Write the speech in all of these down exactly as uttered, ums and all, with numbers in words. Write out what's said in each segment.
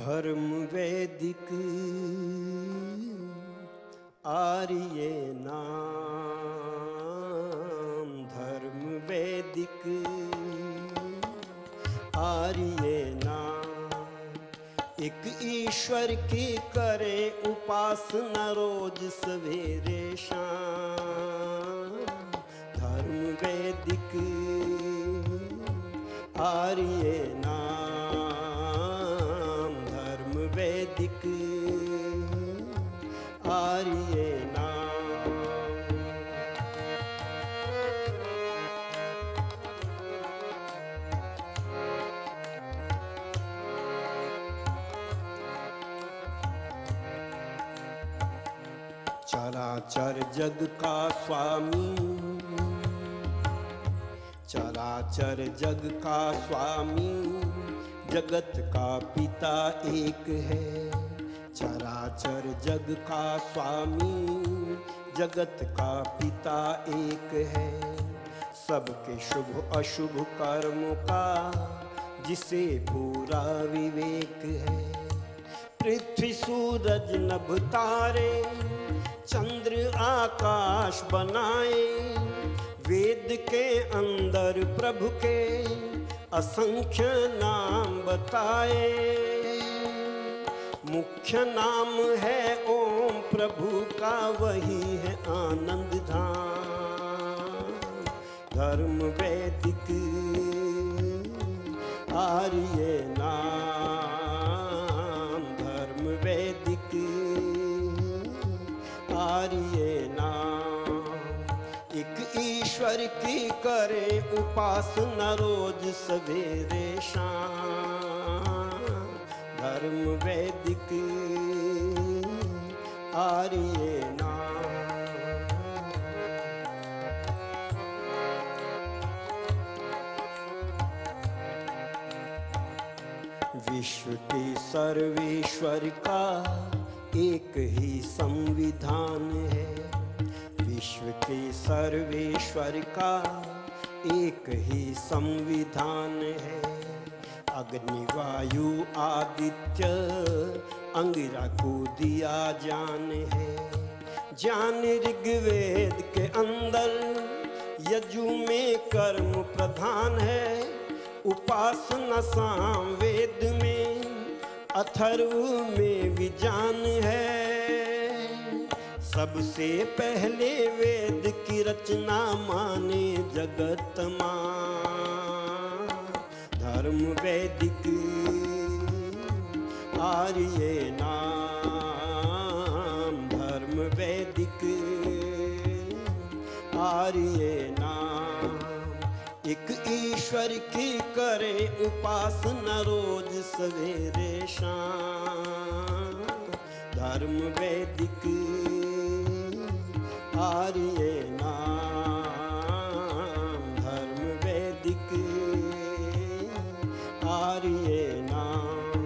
धर्म वैदिक आर्य नाम, धर्म वैदिक आर्य नाम। एक ईश्वर की करे उपासना रोज सवेरे शाम, धर्म वैदिक आर्य नाम, धर्म वैदिक आर्य नाम। चराचर जग का स्वामी, चराचर जग का स्वामी, जगत का पिता एक है। चराचर जग का स्वामी, जगत का पिता एक है। सबके शुभ अशुभ कर्म का जिसे पूरा विवेक है। पृथ्वी सूरज नभ तारे, चंद्र आकाश बनाए। वेद के अंदर प्रभु के असंख्य नाम बताए। मुख्य नाम है ओम प्रभु का, वही है आनंद धाम। धर्म वैदिक आर्य नाम, धर्म वैदिक आर्य नाम। एक ईश्वर की करे उपासना रोज सवेरे शाम, धर्म वैदिक आर्य नाम। विश्व के सर्वेश्वर का एक ही संविधान है। विश्व के सर्वेश्वर का एक ही संविधान है। अग्नि वायु आदित्य अंगिरा को दिया जान है। ज्ञान ऋग्वेद के अंदर यजु में कर्म प्रधान है। उपासना सामवेद में अथर्व में विज्ञान है। सबसे पहले वेद की रचना माने जगत मां। धर्म वैदिक आर्य नाम, धर्म वैदिक आर्य नाम। एक ईश्वर की करे उपासना रोज सवेरे शाम, धर्म वैदिक आर्य नाम, धर्म वैदिक आर्य नाम।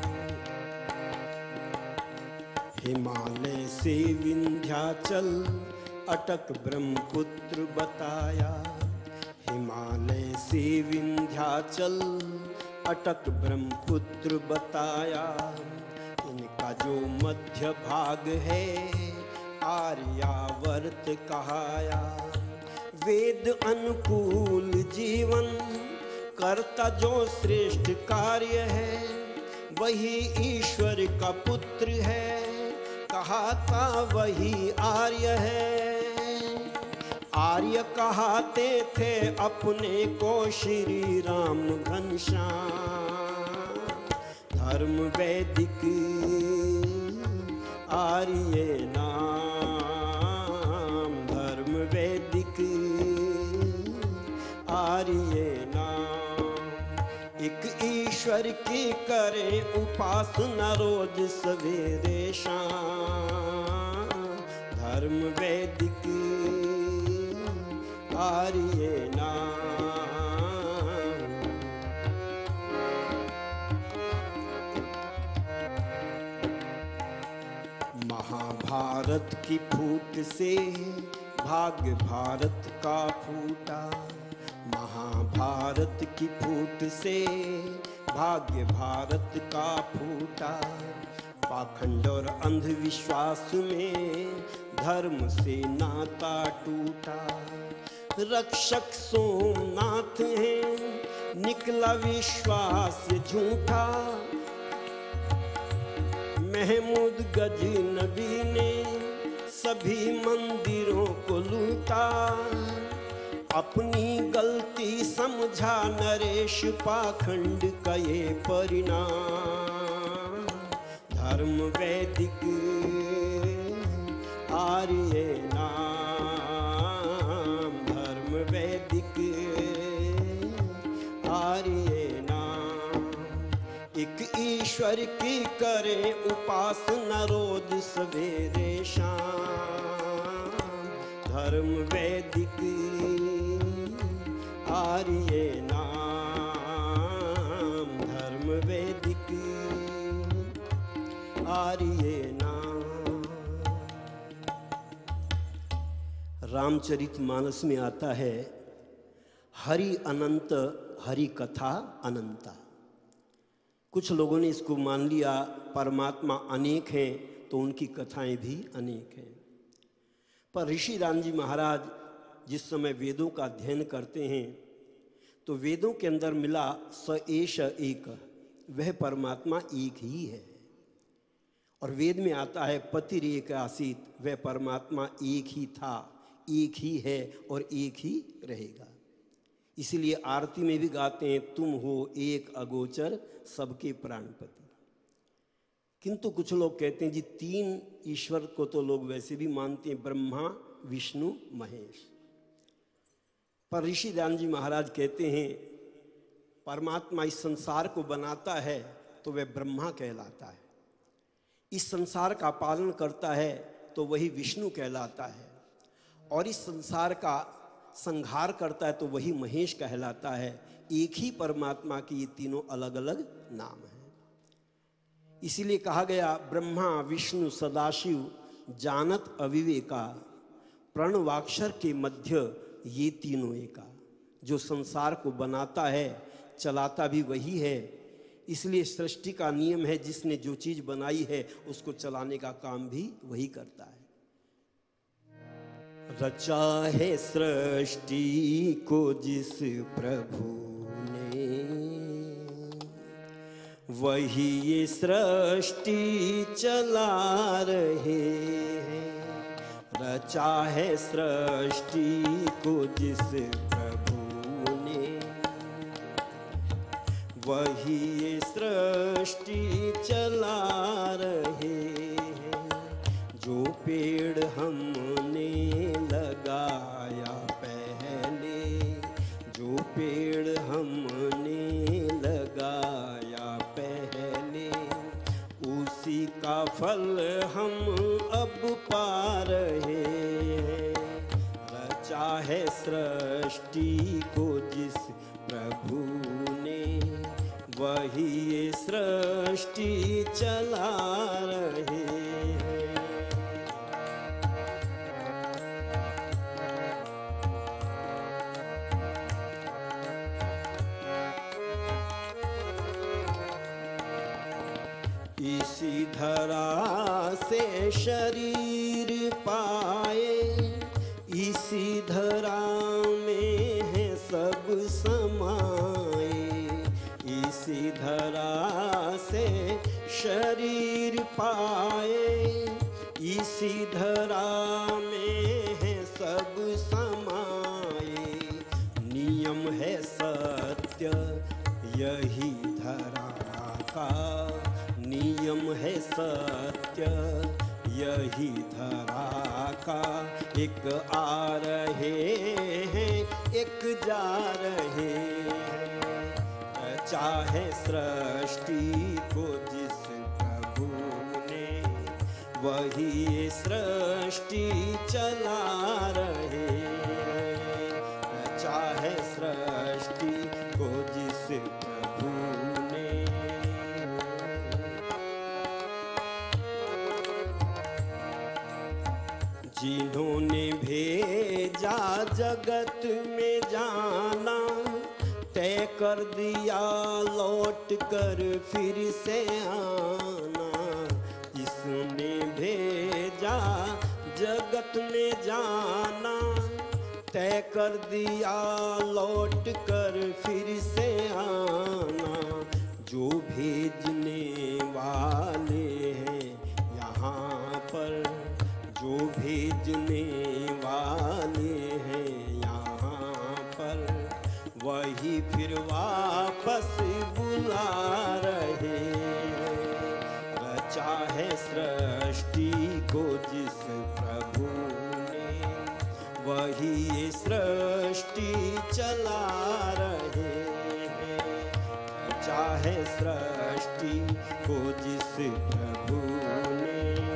हिमालय से विंध्याचल अटक ब्रह्मपुत्र बताया। हिमालय से विंध्याचल अटक ब्रह्मपुत्र बताया। इनका जो मध्य भाग है आर्यावर्त कहाया। वेद अनुकूल जीवन करता जो श्रेष्ठ कार्य है, वही ईश्वर का पुत्र है। कहाता वही आर्य है। आर्य कहाते थे अपने को श्री राम घनश्याम। धर्म वैदिक आर्य नाम, धर्म वैदिक आर्य नाम। एक ईश्वर की करे उपासना रोज सवेरे शाम, धर्म वैदिक आर्य नाम। महाभारत की फूट से भाग्य भारत का फूटा। महाभारत की फूट से भाग्य भारत का फूटा। पाखंड और अंधविश्वास में धर्म से नाता टूटा। रक्षक सोमनाथ हैं, निकला विश्वास झूठा। महमूद गजनबी ने सभी मंदिरों को लूटा। अपनी गलती समझा नरेश पाखंड का ये परिणाम। धर्म वैदिक आर्य नाम, धर्म वैदिक आर्य नाम। एक ईश्वर की करें उपासना रोज सवेरे शाम। धर्म वैदिक आर्य नाम, धर्म वैदिक आर्य नाम। रामचरितमानस में आता है, हरि अनंत हरि कथा अनंता। कुछ लोगों ने इसको मान लिया परमात्मा अनेक हैं तो उनकी कथाएं भी अनेक हैं। पर ऋषि राम जी महाराज जिस समय वेदों का अध्ययन करते हैं तो वेदों के अंदर मिला स एष एक, वह परमात्मा एक ही है। और वेद में आता है पतिरेक आसीत, वह परमात्मा एक ही था, एक ही है और एक ही रहेगा। इसीलिए आरती में भी गाते हैं, तुम हो एक अगोचर सबके प्राणपति। किंतु कुछ लोग कहते हैं जी तीन ईश्वर को तो लोग वैसे भी मानते हैं, ब्रह्मा विष्णु महेश। पर ऋषि राम जी महाराज कहते हैं परमात्मा इस संसार को बनाता है तो वह ब्रह्मा कहलाता है, इस संसार का पालन करता है तो वही विष्णु कहलाता है, और इस संसार का संहार करता है तो वही महेश कहलाता है। एक ही परमात्मा के ये तीनों अलग अलग नाम हैं। इसीलिए कहा गया ब्रह्मा विष्णु सदाशिव जानत अविवेका, प्रणवाक्षर के मध्य ये तीनों एका। जो संसार को बनाता है चलाता भी वही है। इसलिए सृष्टि का नियम है, जिसने जो चीज बनाई है उसको चलाने का काम भी वही करता है। रचा है सृष्टि को जिस प्रभु ने, वही ये सृष्टि चला रहे हैं। रचा है सृष्टि को जिस प्रभु ने, वही ये सृष्टि चला रहे हैं। जो पेड़ हमने लगाया पहले, जो पेड़ हमने लगाया पहले, उसी का फल हम अब पा रहे हैं। रचा है सृष्टि को जिस प्रभु ने, वही ये सृष्टि चला रहे हैं। इसी धरा से शरीर पाए, इसी धरा में है सब समाए। इसी धरा से शरीर पाए, इसी धरा में है सब समाए। नियम है सत्य यही धरा का, नियम है सत्य यही धरा का। एक आ रहे हैं एक जा रहे हैं। चाहे सृष्टि को जिस प्रभु ने, वही सृष्टि चला रहे हैं। चाहे सृष्टि को जिस प्रभु ने, जिन्होंने भेजा जगत में जाना, तय तय कर दिया लौट कर फिर से आना, जिसने भेजा जगत में जाना। तय कर दिया लौट कर फिर से आना, जो भेजने वाले हैं यहाँ पर, जो भेजने वाले हैं यहाँ पर, वही फिर वापस बुला रहे हैं। रचा है सृष्टि को जिस प्रभु ने, वही ये सृष्टि चला रहे हैं। रचा है सृष्टि को जिस प्रभु ने।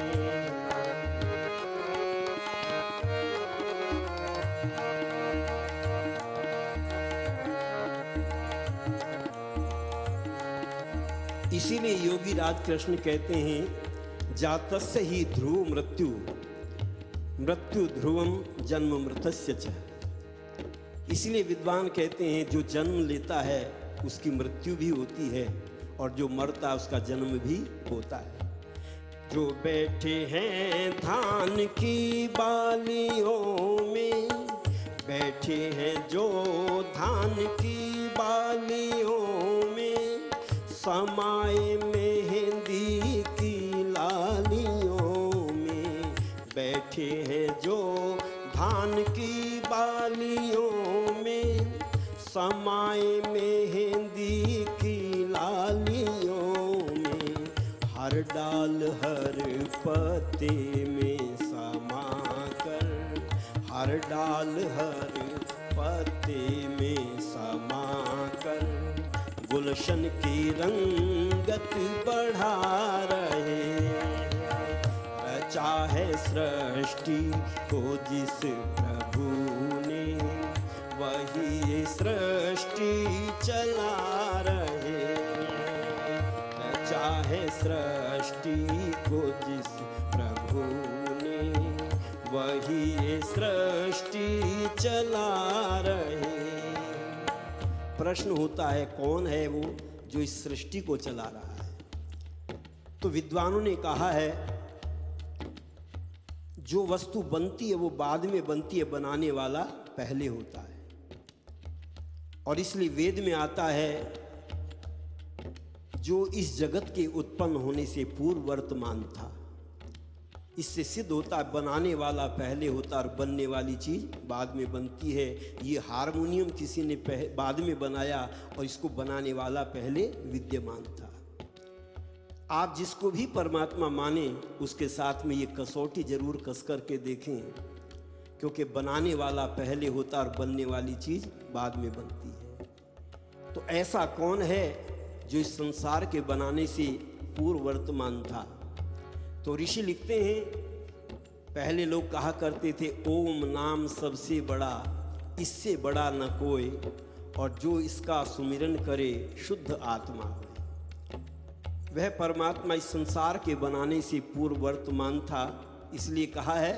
इसीलिए योगी राज कृष्ण कहते हैं, जातस्य ही ध्रुव मृत्यु, मृत्यु ध्रुवम जन्म मृतस्य च। इसलिए विद्वान कहते हैं जो जन्म लेता है उसकी मृत्यु भी होती है, और जो मरता है उसका जन्म भी होता है। जो बैठे हैं धान की बालियों में, बैठे हैं जो धान की बालियों में, समाए मेहंदी की लालियों में। बैठे हैं जो धान की बालियों में, समाए मेहंदी की लालियों में। हर डाल हर पत्ते में समा कर, हर डाल हर पत्ते में समा कर, गुलशन की रंगत बढ़ा रहे हैं। रचा है सृष्टि को जिस प्रभु ने, वही ये सृष्टि चला रहे हैं। रचा है सृष्टि को जिस प्रभु ने, वही ये सृष्टि चला रहे हैं। प्रश्न होता है कौन है वो जो इस सृष्टि को चला रहा है? तो विद्वानों ने कहा है जो वस्तु बनती है वो बाद में बनती है, बनाने वाला पहले होता है। और इसलिए वेद में आता है जो इस जगत के उत्पन्न होने से पूर्व वर्तमान था। इससे सिद्ध होता है बनाने वाला पहले होता और बनने वाली चीज बाद में बनती है। ये हारमोनियम किसी ने बाद में बनाया और इसको बनाने वाला पहले विद्यमान था। आप जिसको भी परमात्मा माने उसके साथ में ये कसौटी जरूर कस करके देखें, क्योंकि बनाने वाला पहले होता और बनने वाली चीज बाद में बनती है। तो ऐसा कौन है जो इस संसार के बनाने से पूर्व वर्तमान था? तो ऋषि लिखते हैं, पहले लोग कहा करते थे ओम नाम सबसे बड़ा, इससे बड़ा न कोई, और जो इसका सुमिरन करे शुद्ध आत्मा हो। वह परमात्मा इस संसार के बनाने से पूर्व वर्तमान था। इसलिए कहा है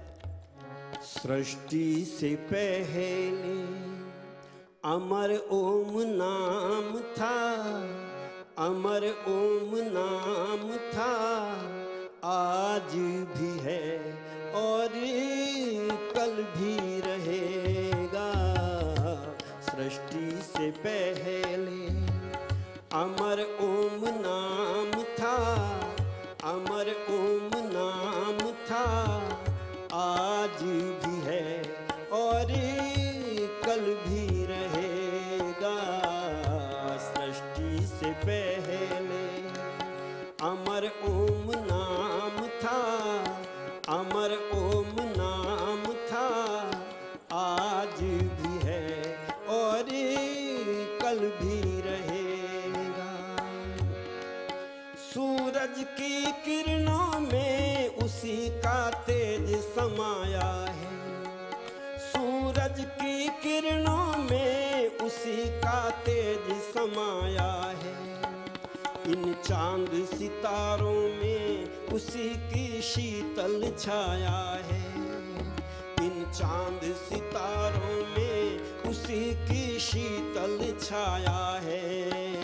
सृष्टि से पहले अमर ओम नाम था, अमर ओम नाम था, आज भी है और कल भी रहेगा। सृष्टि से पहले अमर ओम नाम था, अमर ओम नाम था, आज भी है और कल भी रहेगा। सृष्टि से पहले अमर ओम नाम था, अमर ओम नाम था, आज भी है और कल भी रहेगा। सूरज की किरणों में उसी का तेज समाया है, सूरज की किरणों में उसी का तेज समाया है। इन चांद सितारों में उसी की शीतल छाया है, इन चांद सितारों में उसी की शीतल छाया है।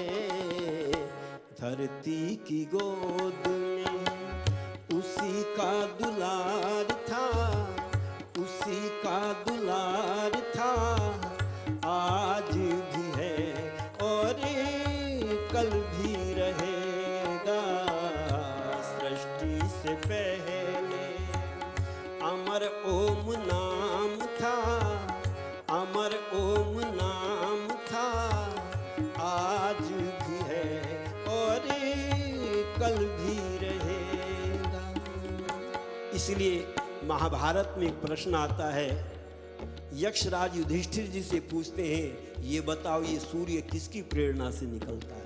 धरती की गोद में उसी का दुलार था, उसी का दुलार था, आज भी है और कल भी रहेगा। सृष्टि से पहले अमर ओम नाम था, अमर ओम नाम था, आज भी है और कल भी रहेगा। इसलिए महाभारत में एक प्रश्न आता है, यक्षराज युधिष्ठिर जी से पूछते हैं, ये बताओ ये सूर्य किसकी प्रेरणा से निकलता है?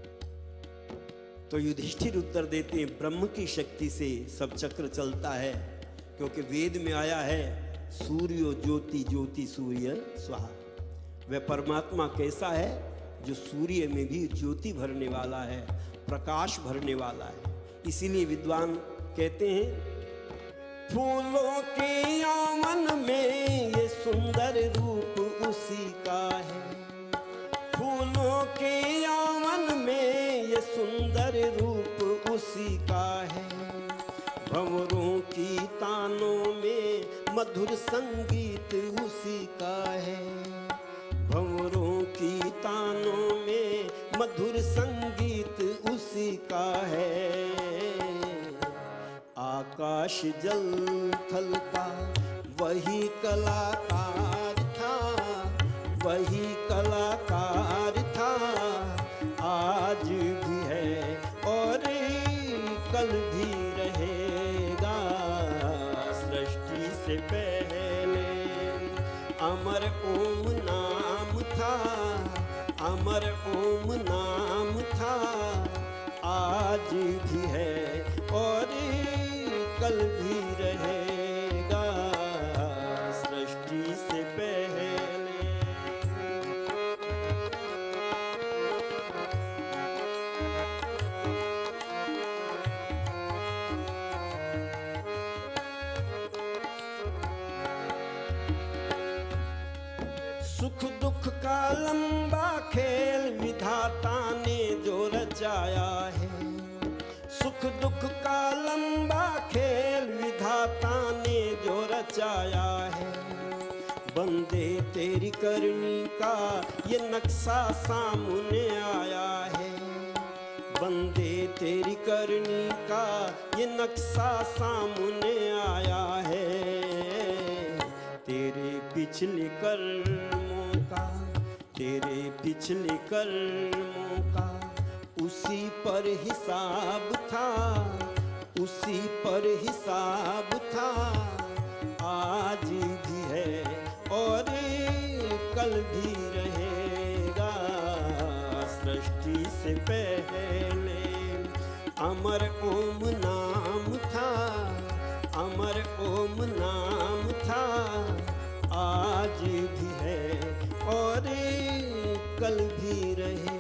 तो युधिष्ठिर उत्तर देते हैं, ब्रह्म की शक्ति से सब चक्र चलता है, क्योंकि वेद में आया है सूर्यो ज्योति ज्योति सूर्य स्वाहा। वह परमात्मा कैसा है? जो सूर्य में भी ज्योति भरने वाला है, प्रकाश भरने वाला है। इसीलिए विद्वान कहते हैं, फूलों के आंगन में ये सुंदर रूप उसी का है, फूलों के आंगन में ये सुंदर रूप उसी का है। भंवरों की तानों में मधुर संगीत उसी का है, भंवरों की तानों में मधुर संगीत उसी का है। आकाश जल थल का वही कलाकार था, वही कलाकार था, आज भी है और कल भी रहेगा। सृष्टि से पहले अमर ओम नाम था, अमर ओम नाम था, आज भी है और कल भी रहेगा। सृष्टि से पहले सुख दुख का लंबा खेल विधाता ने जो रचाया है, सुख दुख का लंबा खेल विधाता ने जो रचाया है। बंदे तेरी करनी का ये नक्शा सामने आया है, बंदे तेरी करनी का ये नक्शा सामने आया है। तेरे पिछले कर्मों का, तेरे पिछले कर्मों का उसी पर हिसाब था, उसी पर हिसाब था, आज भी है और कल भी रहेगा। सृष्टि से पहले अमर ओम नाम था, अमर ओम नाम था, आज भी है और कल भी रहेगा।